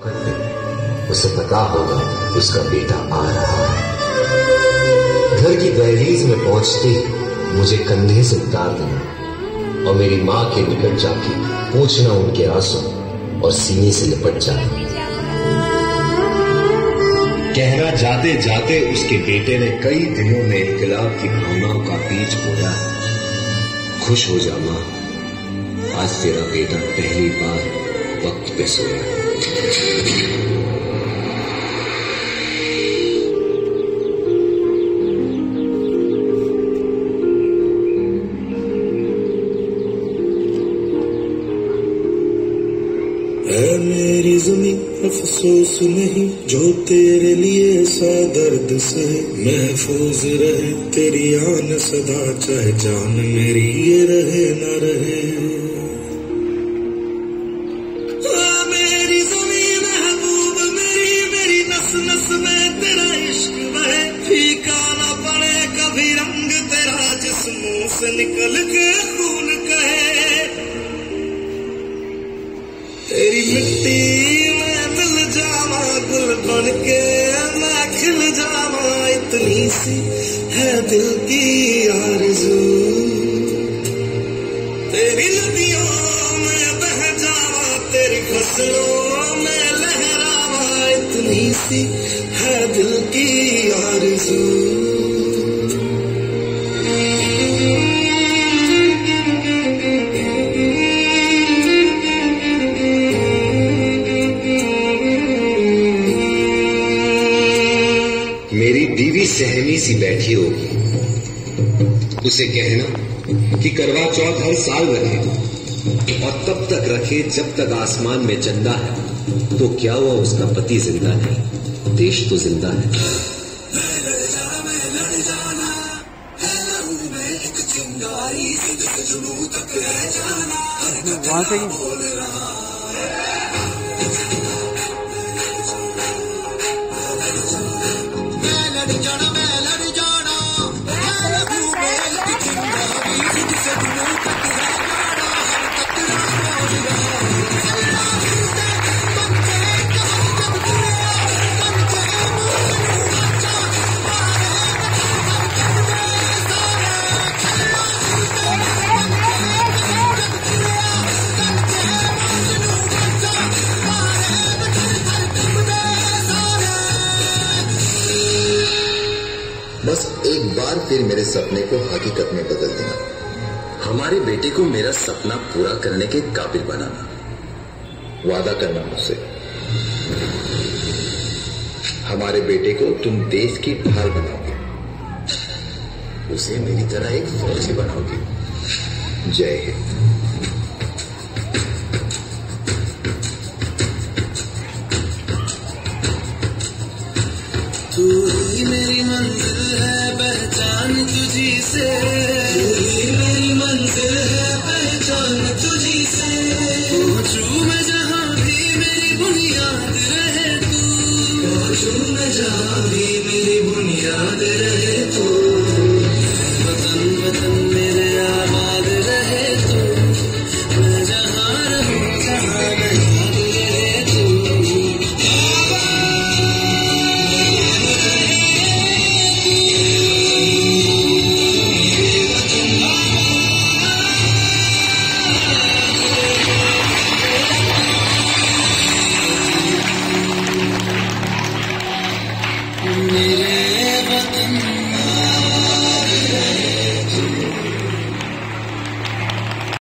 उसे पता होगा उसका बेटा आ रहा है। घर की दहलीज में पहुंचते ही मुझे कंधे से उतार देना और मेरी माँ के निकट जाके पूछना उनके आंसू और सीने से लिपट जाना। कहना जाते जाते उसके बेटे ने कई दिनों में इनकलाब की भावनाओं का बीज बोया है। खुश हो जा माँ, आज तेरा बेटा पहली बार वक्त पे सोया है। है मेरी ज़मीं अफसोस नहीं जो तेरे लिए सा दर्द से महफूज रहे तेरी आन सदा, चाहे जान मेरी ये रहे न रहे। मेरी ज़मीं महबूब मेरी, मेरी नस नस में तेरा इश्क बहे, फीका न पड़े कभी रंग तेरा जिस्मों से निकल के खून कहे। तेरी मिट्टी में मिल जावा गुल बन के मैं खिल जावा, इतनी सी है दिल की आरज़ू। तेरी नदियों में बह जावा तेरी फसलों में लहरावा, इतनी सी है दिल की आरज़ू। मेरी बीवी सहमी सी बैठी होगी, उसे कहना कि करवा चौथ हर साल रखे और तब तक रखे जब तक आसमान में चंदा है। तो क्या हुआ उसका पति जिंदा नहीं, देश तो जिंदा है। वहां से बस एक बार फिर मेरे सपने को हकीकत में बदल देना। हमारे बेटे को मेरा सपना पूरा करने के काबिल बनाना। वादा करना मुझसे, हमारे बेटे को तुम देश की ढाल बनाओगे, उसे मेरी तरह एक फौजी बनाओगे। जय हिंद। तू ही मेरी मंजिल है पहचान तुझी से, तू ही मेरी मंजिल है पहचान तुझी से। पहुंचूं मैं जहां भी मेरी बुनियाद रहे तू, पहुंचूं मैं जहां भी मेरी बुनियाद रहे तू।